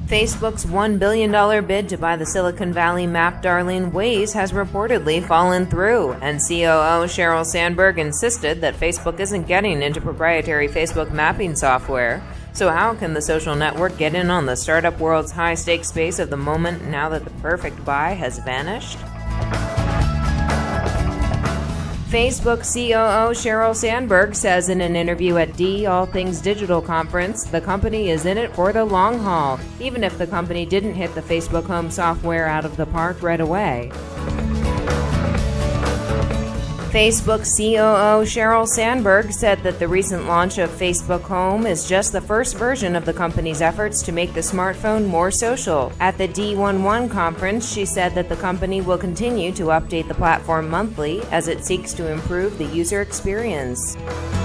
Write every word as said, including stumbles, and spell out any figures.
Facebook's one billion dollars bid to buy the Silicon Valley map darling Waze has reportedly fallen through, and C O O Sheryl Sandberg insisted that Facebook isn't getting into proprietary Facebook mapping software. So how can the social network get in on the startup world's high-stakes space of the moment now that the perfect buy has vanished? Facebook C O O Sheryl Sandberg says in an interview at D All Things Digital Conference, the company is in it for the long haul, even if the company didn't hit the Facebook Home software out of the park right away. Facebook C O O Sheryl Sandberg said that the recent launch of Facebook Home is just the first version of the company's efforts to make the smartphone more social. At the D eleven conference, she said that the company will continue to update the platform monthly as it seeks to improve the user experience.